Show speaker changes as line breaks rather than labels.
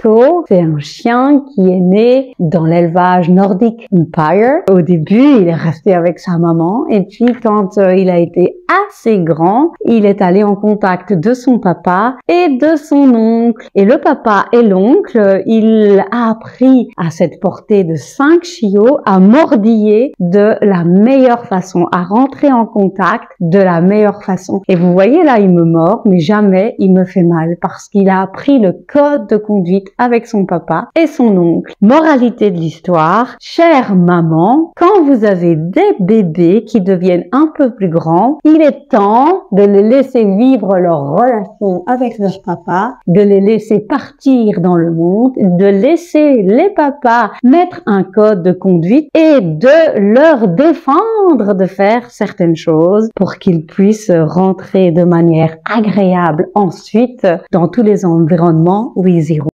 Nico, c'est un chien qui est né dans l'élevage nordique Empire. Au début, il est resté avec sa maman et puis quand il a été assez grand, il est allé en contact de son papa et de son oncle. Et le papa et l'oncle, il a appris à cette portée de 5 chiots à mordiller de la meilleure façon, à rentrer en contact de la meilleure façon. Et vous voyez là, il me mord, mais jamais il me fait mal parce qu'il a appris le code de conduite avec son papa et son oncle. Moralité de l'histoire, chère maman, quand vous avez des bébés qui deviennent un peu plus grands, il est temps de les laisser vivre leur relation avec leur papa, de les laisser partir dans le monde, de laisser les papas mettre un code de conduite et de leur défendre de faire certaines choses pour qu'ils puissent rentrer de manière agréable ensuite dans tous les environnements où ils iront.